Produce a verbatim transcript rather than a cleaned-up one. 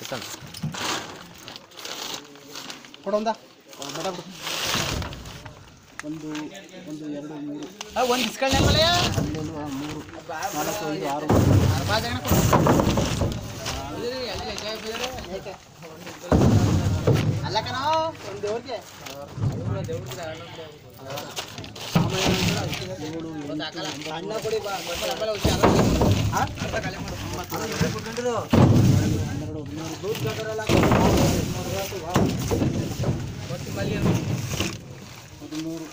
ಕೊಡೊಂದ ಬೇಡ ಬಿಡು ಒಂದು ಒಂದು ಎರಡು ಮೂರು ಒಂದು ಇಸ್ಕೊಳ್ಳಿ ಮಳೆಯ ಹನ್ನೆರಡು ಮೂರು ನಾಲ್ಕು ಐದು ಆರು ಆರು ಜನ ಕೊಡು ಅಲ್ಲ ಕಣೋ ಒಂದು ದೇವ್ರಿಗೆ ಏಳು ಅಣ್ಣ ಕೊಡಿ ಬಾ ಹನ್ನೆರಡು ಹದಿಮೂರು ದೂರ ಗಂಟರಲ್ಲ ಹದಿಮೂರು